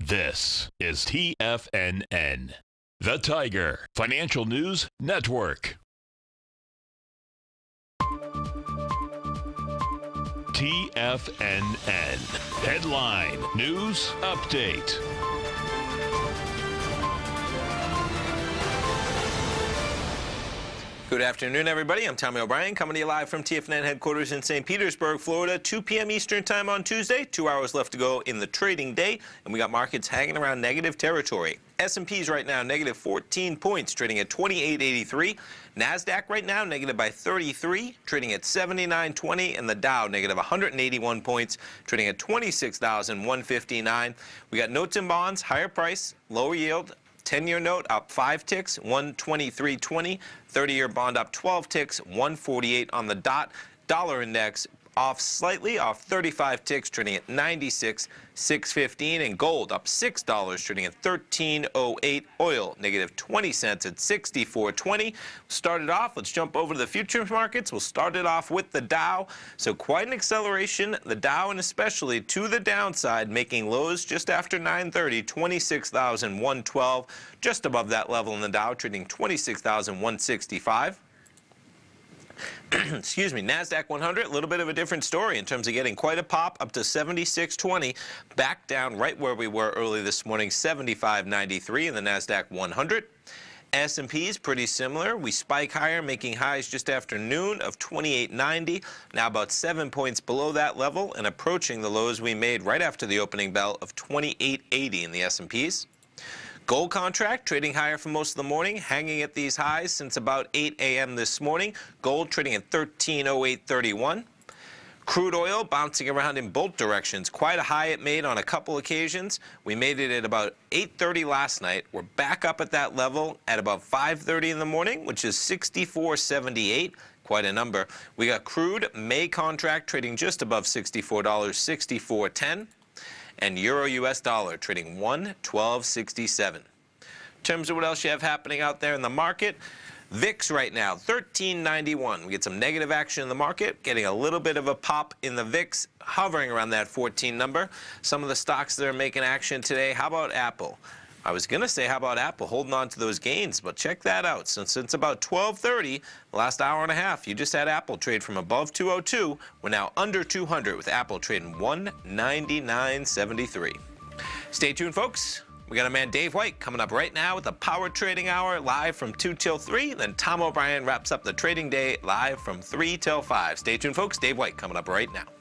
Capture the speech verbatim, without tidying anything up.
This is T F N N, the Tiger Financial News Network. T F N N Headline News Update. Good afternoon, everybody. I'm Tommy O'Brien, coming to you live from T F N N headquarters in Saint Petersburg, Florida. two p m Eastern time on Tuesday. Two hours left to go in the trading day, and we got markets hanging around negative territory. S and P's right now negative fourteen points, trading at twenty-eight eighty-three. NASDAQ right now negative by thirty-three, trading at seventy-nine twenty, and the Dow negative one hundred eighty-one points, trading at twenty-six thousand one hundred fifty-nine. We got notes and bonds, higher price, lower yield. ten-year note up five ticks, one twenty-three twenty. thirty-year bond up twelve ticks, one forty-eight on the dot. Dollar index off slightly, off thirty-five ticks, trading at ninety-six six fifteen. And gold up six dollars, trading at thirteen oh eight. Oil negative twenty cents at sixty-four twenty. Started off, let's jump over to the futures markets. We'll start it off with the Dow. So quite an acceleration, the Dow, and especially to the downside, making lows just after nine thirty, twenty-six thousand one hundred twelve. Just above that level in the Dow, trading twenty-six thousand one hundred sixty-five. Excuse me, NASDAQ one hundred, a little bit of a different story in terms of getting quite a pop up to seventy-six twenty, back down right where we were early this morning, seventy-five ninety-three in the NASDAQ one hundred. S and P's pretty similar. We spike higher, making highs just after noon of twenty-eight ninety, now about seven points below that level and approaching the lows we made right after the opening bell of twenty-eight eighty in the S and P's. Gold contract trading higher for most of the morning, hanging at these highs since about eight a m this morning. Gold trading at thirteen oh eight thirty-one. Crude oil bouncing around in both directions. Quite a high it made on a couple occasions. We made it at about eight thirty last night. We're back up at that level at about five thirty in the morning, which is sixty-four seventy-eight. Quite a number. We got crude May contract trading just above sixty-four dollars, sixty-four ten. And Euro U S dollar trading one twelve sixty-seven. In terms of what else you have happening out there in the market, V I X right now, thirteen ninety-one. We get some negative action in the market, getting a little bit of a pop in the V I X, hovering around that fourteen number. Some of the stocks that are making action today, how about Apple? I was going to say, how about Apple holding on to those gains, but check that out. Since, since about twelve thirty, the last hour and a half, you just had Apple trade from above two oh two. We're now under two hundred with Apple trading one ninety-nine seventy-three. Stay tuned, folks. We got a man, Dave White, coming up right now with the Power Trading Hour live from two till three. Then Tom O'Brien wraps up the trading day live from three till five. Stay tuned, folks. Dave White coming up right now.